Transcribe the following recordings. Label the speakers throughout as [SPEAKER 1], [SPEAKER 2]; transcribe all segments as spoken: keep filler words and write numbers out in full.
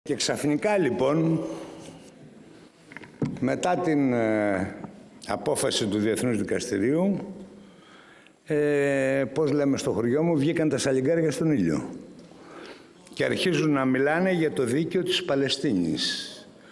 [SPEAKER 1] Και ξαφνικά λοιπόν, μετά την ε, απόφαση του Διεθνούς Δικαστηρίου, ε, πώς λέμε στο χωριό μου, βγήκαν τα σαλιγκάρια στον ήλιο και αρχίζουν να μιλάνε για το δίκαιο της Παλαιστίνης.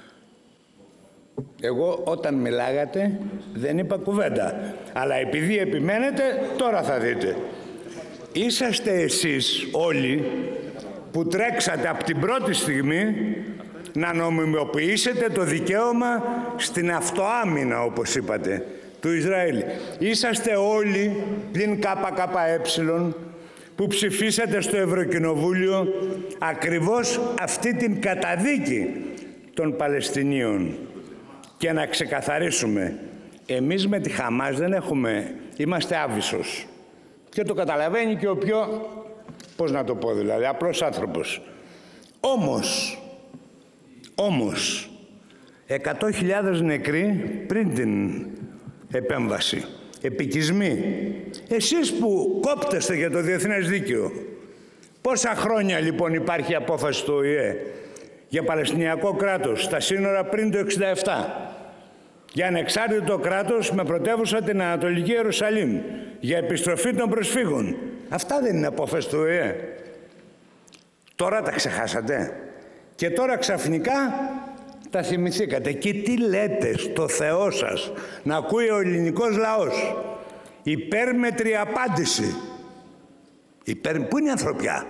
[SPEAKER 1] Εγώ όταν μιλάγατε δεν είπα κουβέντα, αλλά επειδή επιμένετε τώρα θα δείτε. Είσαστε εσείς όλοι που τρέξατε από την πρώτη στιγμή να νομιμοποιήσετε το δικαίωμα στην αυτοάμυνα, όπως είπατε, του Ισραήλ. Είσαστε όλοι πλην ΚΚΕ που ψηφίσατε στο Ευρωκοινοβούλιο ακριβώς αυτή την καταδίκη των Παλαιστινίων. Και να ξεκαθαρίσουμε, εμείς με τη Χαμάς δεν έχουμε, είμαστε άβυσσος. Και το καταλαβαίνει και ο πιο, πώς να το πω δηλαδή, απλός άνθρωπος. Όμως, όμως, εκατό χιλιάδες νεκροί πριν την επέμβαση, επικισμοί. Εσείς που κόπτεστε για το διεθνές δίκαιο, πόσα χρόνια λοιπόν υπάρχει απόφαση του Ο Η Ε για Παλαιστινιακό κράτος στα σύνορα πριν το εξήντα επτά, για ανεξάρτητο κράτος με πρωτεύουσα την Ανατολική Ιερουσαλήμ, για επιστροφή των προσφύγων. Αυτά δεν είναι απόφαση του Ο Η Ε. Τώρα τα ξεχάσατε και τώρα ξαφνικά τα θυμηθήκατε. Και τι λέτε στο Θεό σας να ακούει ο ελληνικός λαός? Υπέρμετρη απάντηση. Υπέρ... Πού είναι η ανθρωπιά?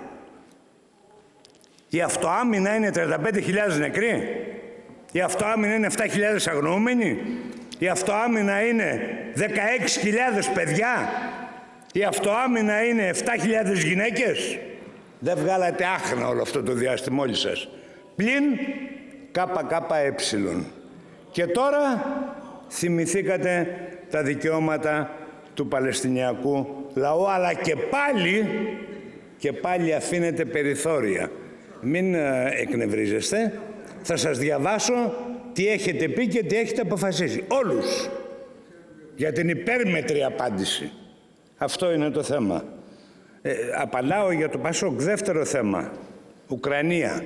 [SPEAKER 1] Η αυτοάμυνα είναι τριάντα πέντε χιλιάδες νεκροί. Η αυτοάμυνα είναι επτά χιλιάδες αγνοούμενοι. Η αυτοάμυνα είναι δεκαέξι χιλιάδες παιδιά. Η αυτοάμυνα είναι επτά χιλιάδες γυναίκες. Δεν βγάλατε άχνα όλο αυτό το διάστημα όλοι σας. Πλην ΚΚΕ. Και τώρα θυμηθήκατε τα δικαιώματα του Παλαιστινιακού λαού, αλλά και πάλι, και πάλι αφήνετε περιθώρια. Μην ε, εκνευρίζεστε. Θα σας διαβάσω τι έχετε πει και τι έχετε αποφασίσει. Όλους. Για την υπέρμετρη απάντηση. Αυτό είναι το θέμα. Ε, απαντάω για το Πασόκ. Δεύτερο θέμα. Ουκρανία.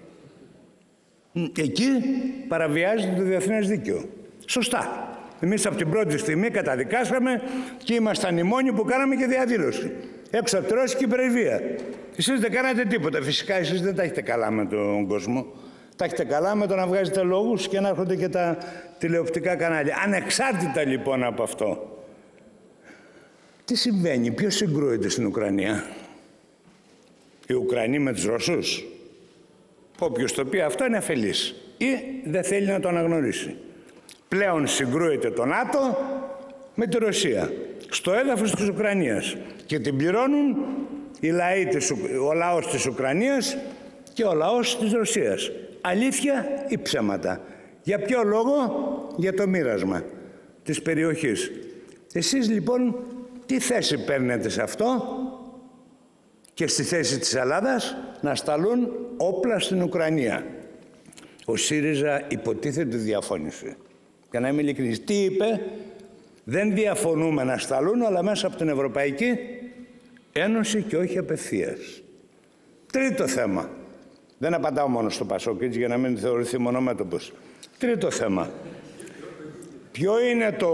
[SPEAKER 1] Εκεί παραβιάζεται το διεθνές δίκαιο. Σωστά. Εμείς από την πρώτη στιγμή καταδικάσαμε και ήμασταν οι μόνοι που κάναμε και διαδήλωση. Έξω από τη ρώσικη περιβία. Εσείς δεν κάνατε τίποτα. Φυσικά εσείς δεν τα έχετε καλά με τον κόσμο. Τα έχετε καλά με το να βγάζετε λόγους και να έρχονται και τα τηλεοπτικά κανάλια. Ανεξάρτητα λοιπόν από αυτό. Τι συμβαίνει, ποιος συγκρούεται στην Ουκρανία? Οι Ουκρανοί με τους Ρώσους? Όποιος το πει αυτό είναι αφελής ή δεν θέλει να το αναγνωρίσει. Πλέον συγκρούεται το ΝΑΤΟ με τη Ρωσία στο έδαφος της Ουκρανίας και την πληρώνουν οι λαοί της, ο λαός της Ουκρανίας και ο λαός της Ρωσίας. Αλήθεια ή ψέματα? Για ποιο λόγο? Για το μοίρασμα της περιοχής. Εσείς λοιπόν τι θέση παίρνετε σε αυτό? Και στη θέση της Ελλάδας να σταλούν όπλα στην Ουκρανία. Ο ΣΥΡΙΖΑ υποτίθεται διαφώνησε. Για να είμαι ειλικρινής, τι είπε? Δεν διαφωνούμε να σταλούν, αλλά μέσα από την Ευρωπαϊκή Ένωση και όχι απευθείας. Τρίτο θέμα. Δεν απαντάω μόνο στο Πασόκ, για να μην θεωρηθεί μονομέτωπος. Τρίτο θέμα. Ποιο είναι το,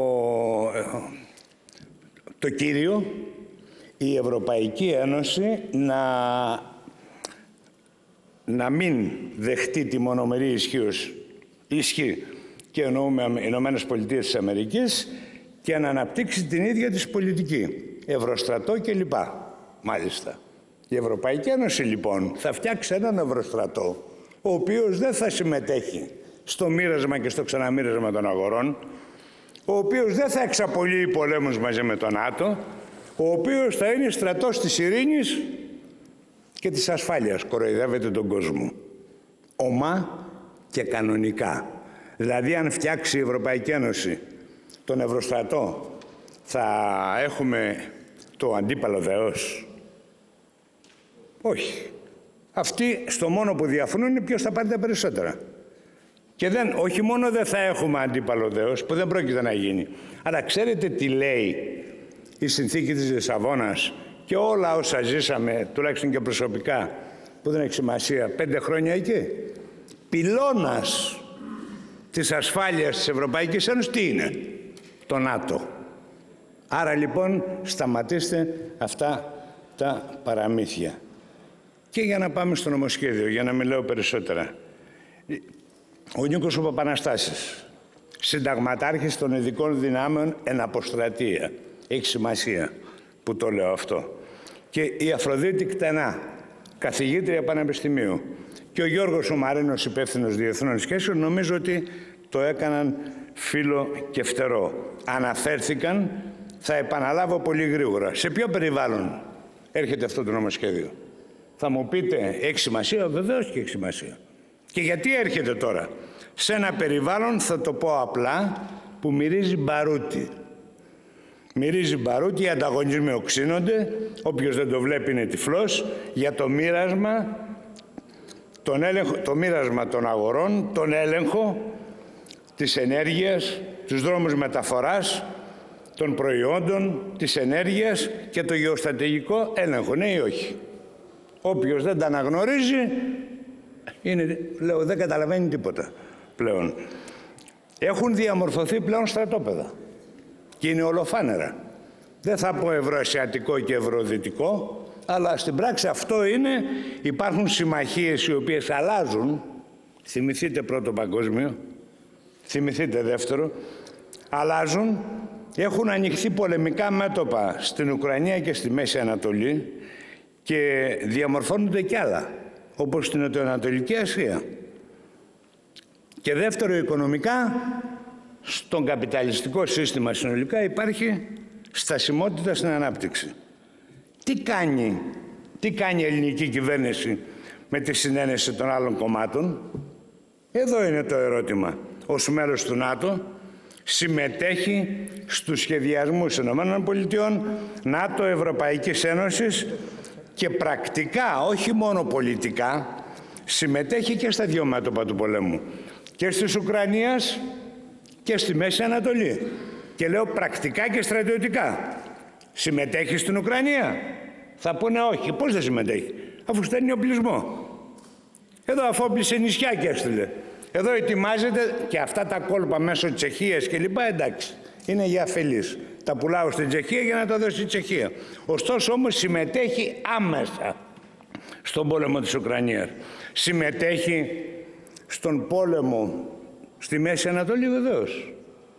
[SPEAKER 1] το κύριο? Η Ευρωπαϊκή Ένωση να, να μην δεχτεί τη μονομερή ισχύος, ισχύ και εννοούμε Ηνωμένες Πολιτείες της Αμερικής και να αναπτύξει την ίδια της πολιτική, Ευρωστρατό κλπ. Μάλιστα. Η Ευρωπαϊκή Ένωση λοιπόν θα φτιάξει έναν Ευρωστρατό ο οποίος δεν θα συμμετέχει στο μοίρασμα και στο ξαναμοίρασμα των αγορών, ο οποίος δεν θα εξαπολύει πολέμους μαζί με τον ΝΑΤΟ, ο οποίος θα είναι στρατός της ειρήνης και της ασφάλειας. Κοροϊδεύεται τον κόσμο. Ομά και κανονικά. Δηλαδή αν φτιάξει η Ευρωπαϊκή Ένωση τον Ευρωστρατό θα έχουμε το αντίπαλο δέος? Όχι. Αυτοί στο μόνο που διαφωνούν είναι ποιος θα πάρει τα περισσότερα. Και δεν, όχι μόνο δεν θα έχουμε αντίπαλο δέος, που δεν πρόκειται να γίνει, αλλά ξέρετε τι λέει η συνθήκη της Λισαβόνας και όλα όσα ζήσαμε, τουλάχιστον και προσωπικά, που δεν έχει σημασία, πέντε χρόνια εκεί. Πυλώνας της ασφάλειας της Ευρωπαϊκής Ένωσης τι είναι? Το ΝΑΤΟ. Άρα λοιπόν σταματήστε αυτά τα παραμύθια. Και για να πάμε στο νομοσχέδιο, για να μην λέω περισσότερα. Ο Νίκος ο Παπαναστάσης, συνταγματάρχης των ειδικών δυνάμεων εν αποστρατεία. Έχει σημασία που το λέω αυτό. Και η Αφροδίτη Κτενά, καθηγήτρια πανεπιστημίου. Και ο Γιώργος ο Μαρίνος, υπεύθυνος διεθνών σχέσεων, νομίζω ότι το έκαναν φίλο και φτερό. Αναφέρθηκαν, θα επαναλάβω πολύ γρήγορα. Σε ποιο περιβάλλον έρχεται αυτό το νομοσχέδιο? Θα μου πείτε, έχει σημασία? Βεβαίως και έχει σημασία. Και γιατί έρχεται τώρα? Σε ένα περιβάλλον, θα το πω απλά, που μυρίζει μπαρούτι. Μυρίζει μπαρούτι, οι ανταγωνισμοί οξύνονται, όποιος δεν το βλέπει είναι τυφλός, για το μοίρασμα, τον έλεγχο, το μοίρασμα των αγορών, τον έλεγχο της ενέργειας, τους δρόμους μεταφοράς, των προϊόντων, της ενέργειας και το γεωστρατηγικό έλεγχο, ναι ή όχι. Όποιος δεν τα αναγνωρίζει, είναι, λέω, δεν καταλαβαίνει τίποτα πλέον. Έχουν διαμορφωθεί πλέον στρατόπεδα και είναι ολοφάνερα. Δεν θα πω ευρωασιατικό και ευρωδυτικό, αλλά στην πράξη αυτό είναι. Υπάρχουν συμμαχίες οι οποίες αλλάζουν. Θυμηθείτε πρώτο παγκόσμιο, θυμηθείτε δεύτερο. Αλλάζουν. Έχουν ανοιχθεί πολεμικά μέτωπα στην Ουκρανία και στη Μέση Ανατολή και διαμορφώνονται κι άλλα, όπως στην Νοτιοανατολική Ασία. Και δεύτερο, οικονομικά, στον καπιταλιστικό σύστημα συνολικά υπάρχει στασιμότητα στην ανάπτυξη. Τι κάνει, τι κάνει η ελληνική κυβέρνηση με τη συνένεση των άλλων κομμάτων? Εδώ είναι το ερώτημα. Ως μέλος του ΝΑΤΟ συμμετέχει στους σχεδιασμούς ΗΠΑ, ΝΑΤΟ, Ευρωπαϊκής Ένωσης και πρακτικά, όχι μόνο πολιτικά, συμμετέχει και στα δύο μέτωπα του πολέμου. Και της Ουκρανίας και στη Μέση Ανατολή. Και λέω πρακτικά και στρατιωτικά. Συμμετέχει στην Ουκρανία? Θα πούνε όχι. Πώς δεν συμμετέχει? Αφού στέλνει οπλισμό. Εδώ αφόπλησε νησιά και έστειλε. Εδώ ετοιμάζεται και αυτά τα κόλπα μέσω Τσεχίας και λοιπά, εντάξει. Είναι για αφελείς. Τα πουλάω στην Τσεχία για να τα δώσει η Τσεχία. Ωστόσο όμως συμμετέχει άμεσα στον πόλεμο της Ουκρανίας. Συμμετέχει στον πόλεμο στη Μέση Ανατολή βεβαίως.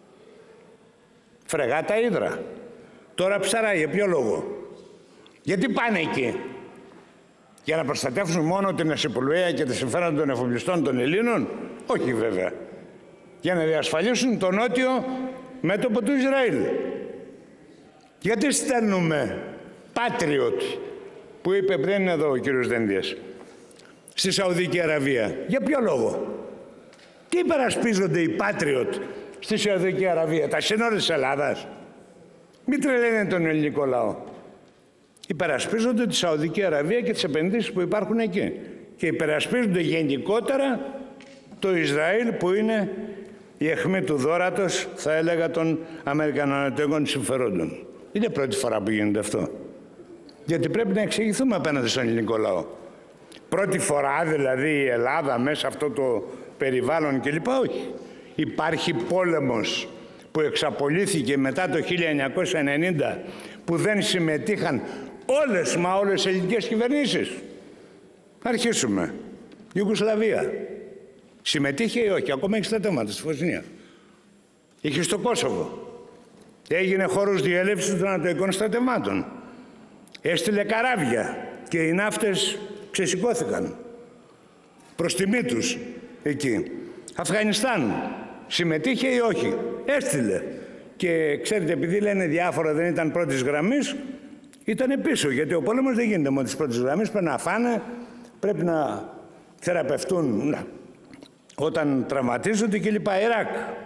[SPEAKER 1] Φρεγάτα Ύδρα. Τώρα ψαράει, για ποιο λόγο? Γιατί πάνε εκεί? Για να προστατεύσουν μόνο την ναυσιπλοεία και τα συμφέροντα των εφοπλιστών των Ελλήνων? Όχι βέβαια. Για να διασφαλίσουν το νότιο μέτωπο του Ισραήλ. Γιατί στέλνουμε Patriot, που είπε πριν εδώ ο κύριος Δένδιας, στη Σαουδική Αραβία? Για ποιο λόγο? Τι υπερασπίζονται οι Patriot στη Σαουδική Αραβία? Τα σύνορα της Ελλάδας? Μην τρελαίνετε τον ελληνικό λαό. Υπερασπίζονται τη Σαουδική Αραβία και τις επενδύσεις που υπάρχουν εκεί. Και υπερασπίζονται γενικότερα το Ισραήλ, που είναι η αιχμή του δώρατος, θα έλεγα, των Αμερικανονοτικών συμφερόντων. Είναι πρώτη φορά που γίνεται αυτό. Γιατί πρέπει να εξηγηθούμε απέναντι στον ελληνικό λαό. Πρώτη φορά δηλαδή η Ελλάδα μέσα σε αυτό το περιβάλλον κλπ. Όχι. Υπάρχει πόλεμος που εξαπολύθηκε μετά το χίλια εννιακόσια ενενήντα, που δεν συμμετείχαν όλες μα όλες οι ελληνικές κυβερνήσεις. Αρχίσουμε. Ιουγκοσλαβία. Συμμετείχε ή όχι? Ακόμα έχει στρατεύματα στη Βοσνία. Είχε στο Κόσοβο. Έγινε χώρος διέλευσης των ανατολικών στρατευμάτων. Έστειλε καράβια και οι ναύτες ξεσηκώθηκαν προς τιμή τους εκεί. Αφγανιστάν. Συμμετείχε ή όχι? Έστειλε. Και ξέρετε, επειδή λένε διάφορα δεν ήταν πρώτης γραμμής, ήταν πίσω. Γιατί ο πόλεμος δεν γίνεται μόνο της πρώτης γραμμής. Πρέπει να φάνε, πρέπει να θεραπευτούν όταν τραυματίζονται κλπ. Ιράκ.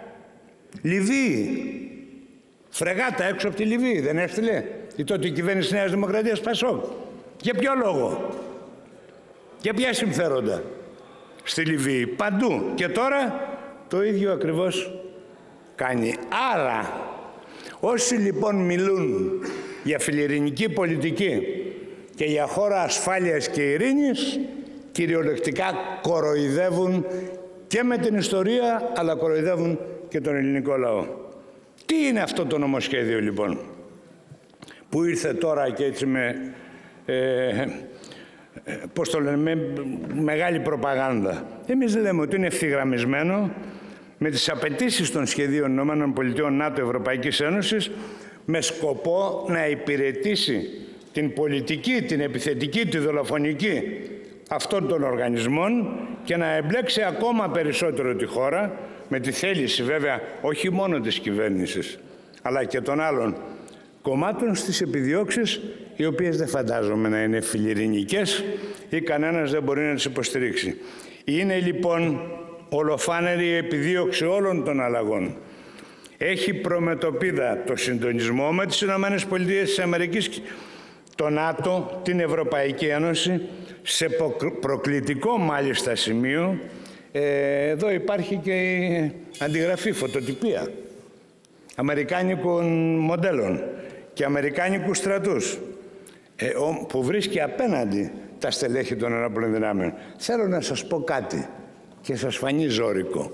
[SPEAKER 1] Λιβύη. Φρεγάτα έξω από τη Λιβύη. Δεν έστειλε η τότε η κυβέρνηση Νέας Δημοκρατίας Πασόκ? Για ποιο λόγο? Για ποια συμφέροντα? Στη Λιβύη. Παντού. Και τώρα το ίδιο ακριβώς κάνει. Άρα, όσοι λοιπόν μιλούν για φιλιρηνική πολιτική και για χώρα ασφάλειας και ειρήνης, κυριολεκτικά κοροϊδεύουν και με την ιστορία, αλλά κοροϊδεύουν και τον ελληνικό λαό. Τι είναι αυτό το νομοσχέδιο λοιπόν, που ήρθε τώρα και έτσι με, ε, πώς το λένε, με μεγάλη προπαγάνδα? Εμείς λέμε ότι είναι ευθυγραμμισμένο με τις απαιτήσεις των σχεδίων ΗΠΑ, ΝΑΤΟ, Ευρωπαϊκής Ένωσης, με σκοπό να υπηρετήσει την πολιτική, την επιθετική, τη δολοφονική αυτών των οργανισμών και να εμπλέξει ακόμα περισσότερο τη χώρα, με τη θέληση βέβαια όχι μόνο της κυβέρνησης αλλά και των άλλων κομμάτων, στις επιδιώξεις οι οποίες δεν φαντάζομαι να είναι φιλιρινικές ή κανένας δεν μπορεί να τις υποστηρίξει. Είναι λοιπόν ολοφάνερη η επιδίωξη όλων των αλλαγών. Έχει προμετωπίδα το συντονισμό με τις ΗΠΑ, το ΝΑΤΟ, την Ευρωπαϊκή Ένωση, σε προκλητικό μάλιστα σημείο. Ε, εδώ υπάρχει και η αντιγραφή, φωτοτυπία αμερικάνικων μοντέλων και αμερικάνικους στρατούς, ε, που βρίσκει απέναντι τα στελέχη των ενόπλων δυνάμεων. Θέλω να σας πω κάτι και σας φανεί ζώρικο.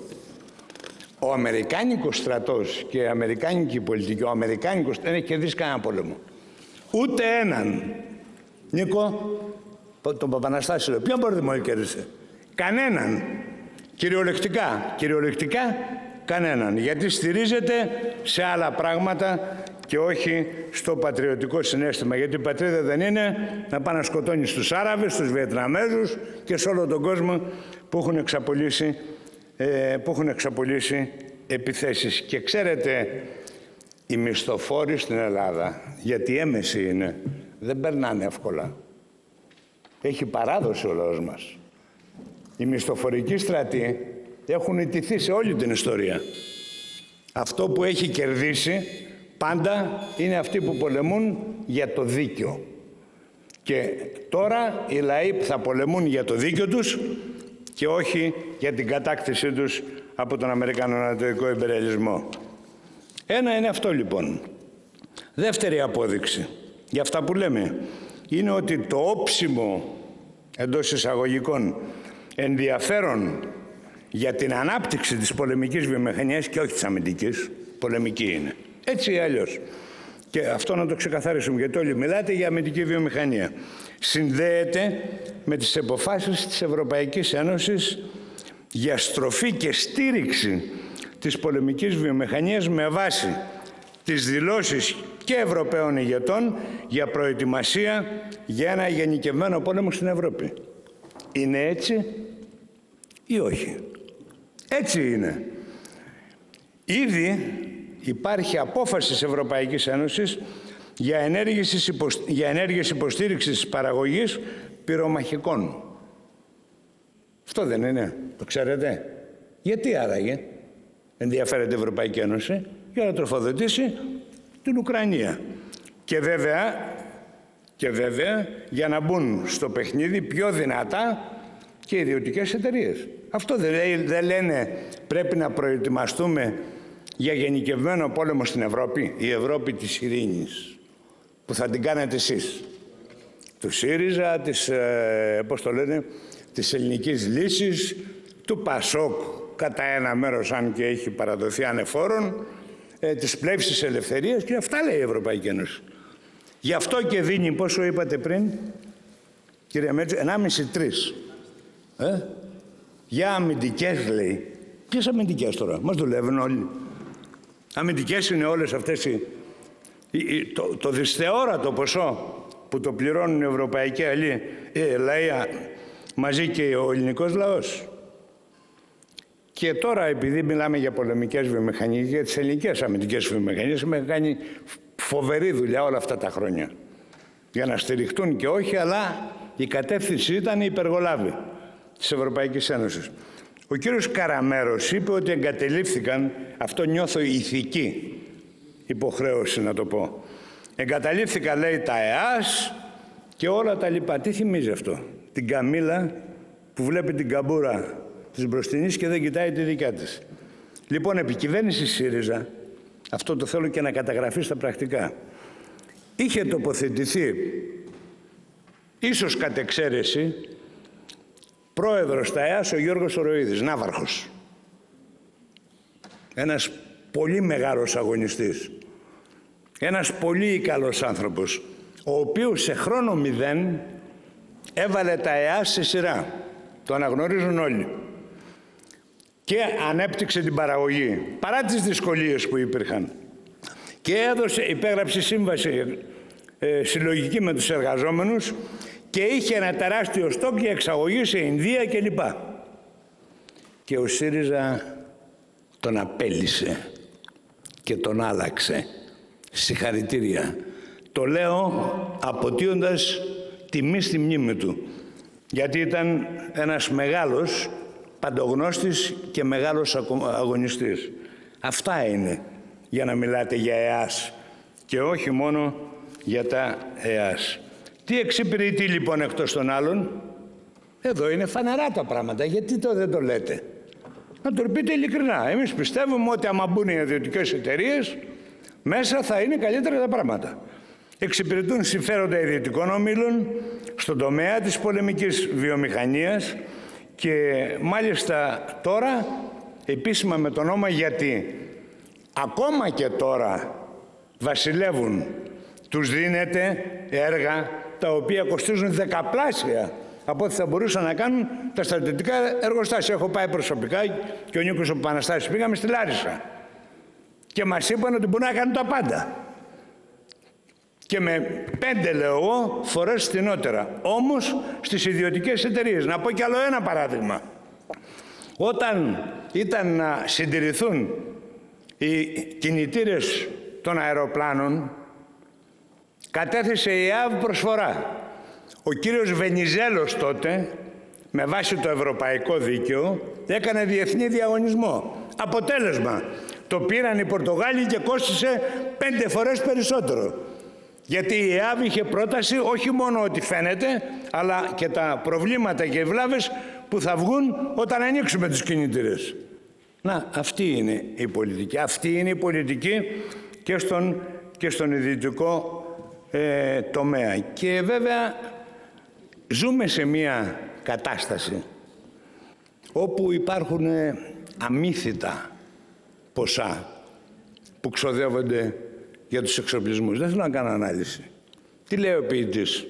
[SPEAKER 1] Ο αμερικάνικος στρατός και η αμερικάνικη πολιτική, ο αμερικάνικος δεν έχει κερδίσει κανένα πόλεμο. Ούτε έναν. Νίκο, τον Παπαναστάσιο, ποιον πόλεμο κέρδισε? Κανέναν. Κυριολεκτικά, κυριολεκτικά κανέναν. Γιατί στηρίζεται σε άλλα πράγματα και όχι στο πατριωτικό συναίσθημα. Γιατί η πατρίδα δεν είναι να πάει να σκοτώνει στους Άραβες, στους Βιετναμέζους και σε όλο τον κόσμο που έχουν εξαπολύσει, ε, που έχουν εξαπολύσει επιθέσεις. Και ξέρετε, οι μισθοφόροι στην Ελλάδα, γιατί έμεση είναι, δεν περνάνε εύκολα. Έχει παράδοση ο λαός μας. Οι μισθοφορικοί στρατοί έχουν ιτηθεί σε όλη την ιστορία. Αυτό που έχει κερδίσει πάντα είναι αυτοί που πολεμούν για το δίκιο. Και τώρα οι λαοί θα πολεμούν για το δίκιο τους και όχι για την κατάκτησή τους από τον Αμερικανο-Νατοϊκό Ιμπεριαλισμό. Ένα είναι αυτό λοιπόν. Δεύτερη απόδειξη για αυτά που λέμε είναι ότι το όψιμο, εντός εισαγωγικών, ενδιαφέρον για την ανάπτυξη της πολεμικής βιομηχανίας και όχι της αμυντικής, πολεμική είναι. Έτσι ή αλλιώς. Και αυτό να το ξεκαθαρίσουμε, γιατί όλοι μιλάτε για αμυντική βιομηχανία. Συνδέεται με τις αποφάσεις της Ευρωπαϊκής Ένωσης για στροφή και στήριξη της πολεμικής βιομηχανίας με βάση τις δηλώσεις και Ευρωπαίων ηγετών για προετοιμασία για ένα γενικευμένο πόλεμο στην Ευρώπη. Είναι έτσι ή όχι? Έτσι είναι. Ήδη υπάρχει απόφαση της Ευρωπαϊκής Ένωσης για ενέργειες, υποσ... για ενέργειες υποστήριξης της παραγωγής πυρομαχικών. Αυτό δεν είναι? Το ξέρετε? Γιατί άραγε ενδιαφέρεται η Ευρωπαϊκή Ένωση? Για να τροφοδοτήσει την Ουκρανία. Και βέβαια, και βέβαια για να μπουν στο παιχνίδι πιο δυνατά και ιδιωτικές εταιρείες. Αυτό δεν, λέει, δεν λένε πρέπει να προετοιμαστούμε για γενικευμένο πόλεμο στην Ευρώπη? Η Ευρώπη της ειρήνης, που θα την κάνετε εσείς. Του ΣΥΡΙΖΑ, της, ε, πώς το λένε, της ελληνικής λύσης, του ΠΑΣΟΚ κατά ένα μέρος, αν και έχει παραδοθεί ανεφόρον, ε, της πλεύσης ελευθερίας, και αυτά λέει η Ευρωπαϊκή Ένωση. Γι' αυτό και δίνει, πόσο είπατε πριν, κύριε Μέτζο, ενάμιση τρεις. Ε? Για αμυντικές λέει. Ποιες αμυντικές τώρα? Μας δουλεύουν όλοι. Αμυντικές είναι όλες αυτές οι, οι, το, το δυσθεόρατο ποσό που το πληρώνουν οι ευρωπαϊκοί αλλοί, ε, λαοί μαζί και ο ελληνικός λαός. Και τώρα, επειδή μιλάμε για πολεμικές βιομηχανίες, για τις ελληνικές αμυντικές βιομηχανίες, έχουμε κάνει φοβερή δουλειά όλα αυτά τα χρόνια. Για να στηριχτούν και όχι, αλλά η κατεύθυνση ήταν η υπεργολάβη της Ευρωπαϊκής Ένωσης. Ο κύριος Καραμέρος είπε ότι εγκατελείφθηκαν, αυτό νιώθω ηθική υποχρέωση να το πω, εγκαταλείφθηκαν λέει τα ΕΑΣ και όλα τα λοιπά. Τι θυμίζει αυτό? Την Καμίλα που βλέπει την καμπούρα της μπροστινής και δεν κοιτάει τη δικιά της. Λοιπόν, επί κυβέρνηση ΣΥΡΙΖΑ, αυτό το θέλω και να καταγραφεί στα πρακτικά, είχε τοποθετηθεί, ίσως κατ' εξαίρεση, πρόεδρος τα ΕΑΣ ο Γιώργος Ροίδης, ναύαρχος. Ένας πολύ μεγάλος αγωνιστής. Ένας πολύ καλός άνθρωπος, ο οποίος σε χρόνο μηδέν έβαλε τα ΕΑΣ σε σειρά. Το αναγνωρίζουν όλοι. Και ανέπτυξε την παραγωγή, παρά τις δυσκολίες που υπήρχαν. Και έδωσε, υπέγραψε σύμβαση ε, συλλογική με τους εργαζόμενους και είχε ένα τεράστιο στόκ για εξαγωγή σε Ινδία κλπ. Και ο ΣΥΡΙΖΑ τον απέλυσε και τον άλλαξε. Συγχαρητήρια. Το λέω αποτείοντας τιμή στη μνήμη του. Γιατί ήταν ένας μεγάλος παντογνώστης και μεγάλος αγωνιστής. Αυτά είναι για να μιλάτε για ΕΑΣ και όχι μόνο για τα ΕΑΣ. Τι εξυπηρετεί λοιπόν εκτός των άλλων? Εδώ είναι φανερά τα πράγματα. Γιατί το δεν το λέτε? Να το πείτε ειλικρινά. Εμείς πιστεύουμε ότι άμα μπουν οι ιδιωτικές εταιρείες, μέσα θα είναι καλύτερα τα πράγματα. Εξυπηρετούν συμφέροντα ιδιωτικών ομίλων στον τομέα της πολεμικής βιομηχανίας και μάλιστα τώρα επίσημα με το όνομα, γιατί ακόμα και τώρα βασιλεύουν, τους δίνεται έργα τα οποία κοστίζουν δεκαπλάσια από ό,τι θα μπορούσαν να κάνουν τα στρατιωτικά εργοστάσια. Έχω πάει προσωπικά και ο Νίκος ο Παναστάσης πήγαμε στη Λάρισα και μας είπαν ότι μπορούν να κάνουν τα πάντα. Και με πέντε, λέω εγώ, φορές φθηνότερα. Όμως στις ιδιωτικές εταιρείες. Να πω κι άλλο ένα παράδειγμα. Όταν ήταν να συντηρηθούν οι κινητήρες των αεροπλάνων, κατέθεσε η ΕΑΒ προσφορά. Ο κύριος Βενιζέλος τότε, με βάση το ευρωπαϊκό δίκαιο, έκανε διεθνή διαγωνισμό. Αποτέλεσμα, το πήραν οι Πορτογάλοι και κόστισε πέντε φορές περισσότερο. Γιατί η ΕΑΒ είχε πρόταση όχι μόνο ότι φαίνεται, αλλά και τα προβλήματα και οι βλάβες που θα βγουν όταν ανοίξουμε τους κινητήρες. Να, αυτή είναι η πολιτική. Αυτή είναι η πολιτική και στον, και στον ιδιωτικό ε, τομέα. Και βέβαια ζούμε σε μια κατάσταση όπου υπάρχουν αμύθιτα ποσά που ξοδεύονται για τους εξοπλισμούς. Δεν θέλω να κάνω ανάλυση. Τι λέει ο ποιητής?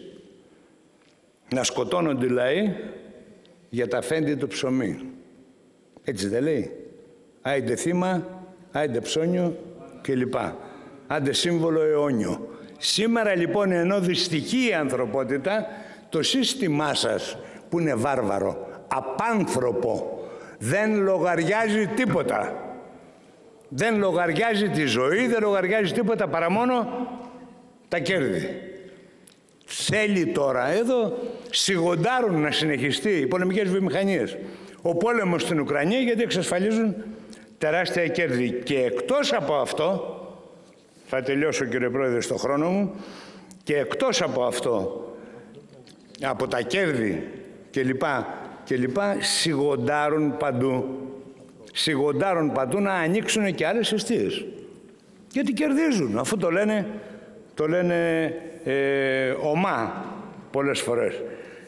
[SPEAKER 1] Να σκοτώνονται οι λαοί για τα φέντη του ψωμί. Έτσι δεν λέει? Άιντε θύμα, άιντε ψώνιο κλπ. Άντε σύμβολο αιώνιο. Σήμερα λοιπόν, ενώ δυστυχεί η ανθρωπότητα, το σύστημά σας που είναι βάρβαρο, απάνθρωπο, δεν λογαριάζει τίποτα. Δεν λογαριάζει τη ζωή, δεν λογαριάζει τίποτα παρά μόνο τα κέρδη. Θέλει τώρα εδώ σιγοντάρουν να συνεχιστεί οι πολεμικές βιομηχανίες. Ο πόλεμος στην Ουκρανία, γιατί εξασφαλίζουν τεράστια κέρδη. Και εκτός από αυτό, θα τελειώσω κύριε Πρόεδρε στο χρόνο μου, και εκτός από αυτό, από τα κέρδη και λοιπά, και λοιπά, σιγοντάρουν παντού. Σιγοντάρουν παντού να ανοίξουν και άλλες αιστείες. Γιατί κερδίζουν, αφού το λένε, το λένε ε, ομά πολλές φορές.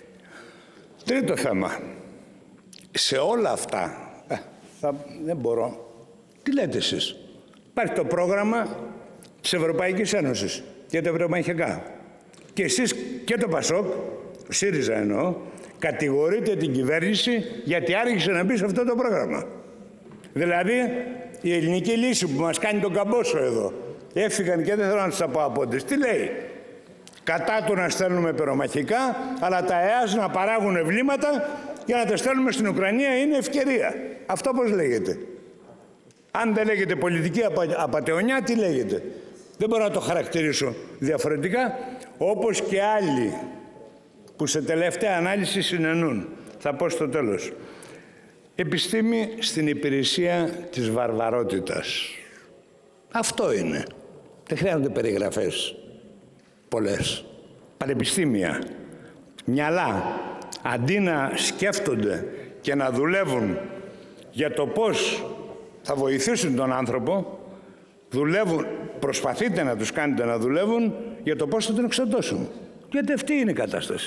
[SPEAKER 1] Τρίτο θέμα. Σε όλα αυτά, ε, θα, δεν μπορώ. Τι λέτε εσείς? Υπάρχει το πρόγραμμα της Ευρωπαϊκής Ένωσης για τα ευρωμαχικά. Και εσείς και το ΠΑΣΟΚ, ΣΥΡΙΖΑ εννοώ, κατηγορείτε την κυβέρνηση γιατί άργησε να μπει σε αυτό το πρόγραμμα. Δηλαδή, η ελληνική λύση που μας κάνει τον καμπόσο εδώ, έφυγαν και δεν θέλω να τους τα πω απόντες. Τι λέει? Κατά του να στέλνουμε πυρομαχικά, αλλά τα ΕΑΣ να παράγουν ευλήματα για να τα στέλνουμε στην Ουκρανία είναι ευκαιρία. Αυτό πώς λέγεται? Αν δεν λέγεται πολιτική απα... απατεωνιά, τι λέγεται? Δεν μπορώ να το χαρακτηρίσω διαφορετικά, όπως και άλλοι που σε τελευταία ανάλυση συνενούν. Θα πω στο τέλος. Επιστήμη στην υπηρεσία της βαρβαρότητας. Αυτό είναι. Δεν χρειάζονται περιγραφές πολλές. Πανεπιστήμια, μυαλά, αντί να σκέφτονται και να δουλεύουν για το πώς θα βοηθήσουν τον άνθρωπο, δουλεύουν, προσπαθείτε να τους κάνετε να δουλεύουν για το πώς θα τον εξοντώσουν. Γιατί αυτή είναι η κατάσταση.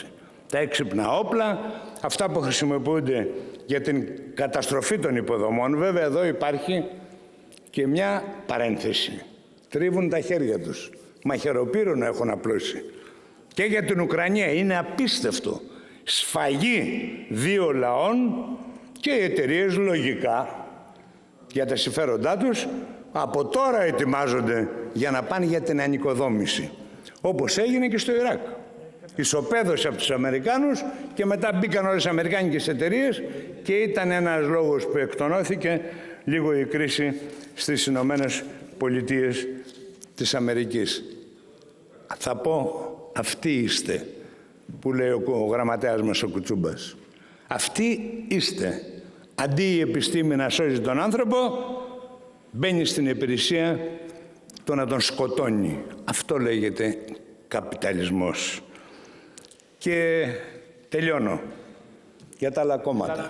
[SPEAKER 1] τα έξυπνα όπλα, αυτά που χρησιμοποιούνται για την καταστροφή των υποδομών. Βέβαια εδώ υπάρχει και μια παρένθεση. Τρίβουν τα χέρια τους. Μαχαιροπύρουνα έχουν απλώσει. Και για την Ουκρανία είναι απίστευτο. Σφαγή δύο λαών και οι εταιρείες λογικά για τα συμφέροντά τους από τώρα ετοιμάζονται για να πάνε για την ανοικοδόμηση. Όπως έγινε και στο Ιράκ. Ισοπαίδωσε από τους Αμερικάνους και μετά μπήκαν όλες οι αμερικάνικες εταιρείες και ήταν ένας λόγος που εκτονώθηκε λίγο η κρίση στις Ηνωμένες Πολιτείες της Αμερικής. Θα πω, αυτοί είστε που λέει ο γραμματέας μας ο Κουτσούμπας. Αυτοί είστε. Αντί η επιστήμη να σώζει τον άνθρωπο, μπαίνει στην υπηρεσία το να τον σκοτώνει. Αυτό λέγεται καπιταλισμός. Και τελειώνω για τα άλλα κόμματα.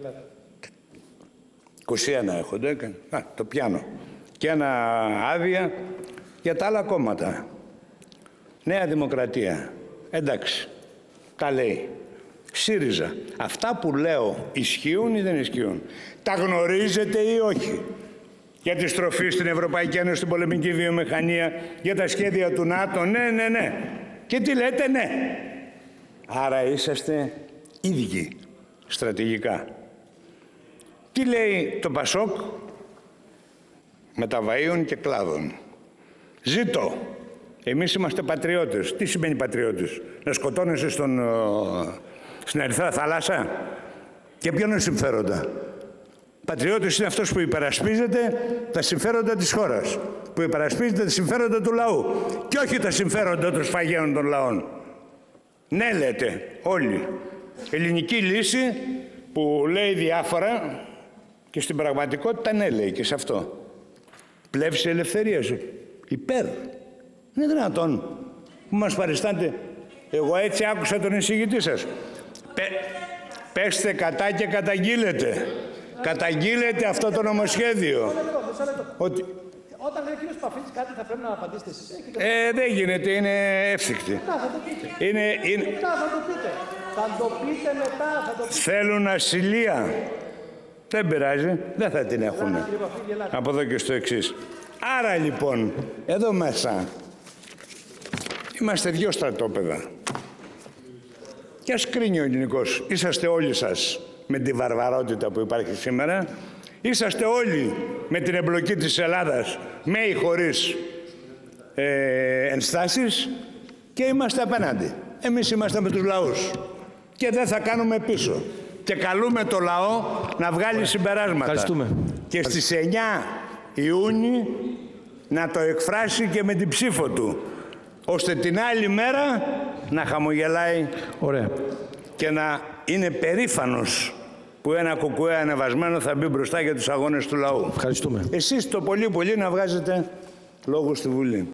[SPEAKER 1] είκοσι ένα έχω, το έκανε. Α, το πιάνω. Και ένα άδεια για τα άλλα κόμματα. Νέα Δημοκρατία. Εντάξει. Τα λέει. ΣΥΡΙΖΑ. Αυτά που λέω ισχύουν ή δεν ισχύουν? Τα γνωρίζετε ή όχι? Για τη στροφή στην Ευρωπαϊκή Ένωση, στην πολεμική βιομηχανία, για τα σχέδια του ΝΑΤΟ. Ναι, ναι, ναι. Και τι λέτε? Ναι. Άρα είσαστε ίδιοι στρατηγικά. Τι λέει το Πασόκ? Μεταβαΐων και κλάδων. Ζήτω. Εμείς είμαστε πατριώτες. Τι σημαίνει πατριώτες? Να σκοτώνεσαι στον, στην Ερυθρά Θάλασσα? Και ποιον είναι συμφέροντα? Πατριώτης είναι αυτός που υπερασπίζεται τα συμφέροντα της χώρας. Που υπερασπίζεται τα συμφέροντα του λαού. Και όχι τα συμφέροντα των σφαγέων των λαών. Ναι, λέτε όλοι. Ελληνική λύση που λέει διάφορα και στην πραγματικότητα ναι λέει και σε αυτό. Πλεύση ελευθερίας. Υπέρ. Είναι δυνατόν που μας παριστάτε? Εγώ έτσι άκουσα τον εισηγητή σας. Πε, πέστε κατά και καταγγείλετε. Καταγγείλετε αυτό το νομοσχέδιο. Ότι...
[SPEAKER 2] Όταν λέει ο κύριος Παφίλης κάτι θα πρέπει να απαντήσετε εσείς.
[SPEAKER 1] Ε, δεν γίνεται, είναι εύθυκτη.
[SPEAKER 2] Μετά θα το πείτε.
[SPEAKER 1] Είναι, είναι...
[SPEAKER 2] Μετά θα το πείτε. Θα το πείτε μετά, θα το πείτε.
[SPEAKER 1] Θέλουν ασυλία. Δεν πειράζει, δεν θα την έχουν. Από εδώ και στο εξής. Άρα λοιπόν, εδώ μέσα, είμαστε δυο στρατόπεδα. Και ας κρίνει ο ελληνικός. Είσαστε όλοι σας με τη βαρβαρότητα που υπάρχει σήμερα. Είσαστε όλοι με την εμπλοκή της Ελλάδας, με ή χωρίς ε, ενστάσεις, και είμαστε απέναντι. Εμείς είμαστε με τους λαούς και δεν θα κάνουμε πίσω. Και καλούμε το λαό να βγάλει συμπεράσματα.
[SPEAKER 3] Ευχαριστούμε.
[SPEAKER 1] Και στις εννιά Ιούνιου να το εκφράσει και με την ψήφο του, ώστε την άλλη μέρα να χαμογελάει.
[SPEAKER 3] Ωραία.
[SPEAKER 1] Και να είναι περήφανος που ένα κουκουέ ανεβασμένο θα μπει μπροστά για τους αγώνες του λαού.
[SPEAKER 3] Ευχαριστούμε.
[SPEAKER 1] Εσείς το πολύ πολύ να βγάζετε λόγο στη Βουλή.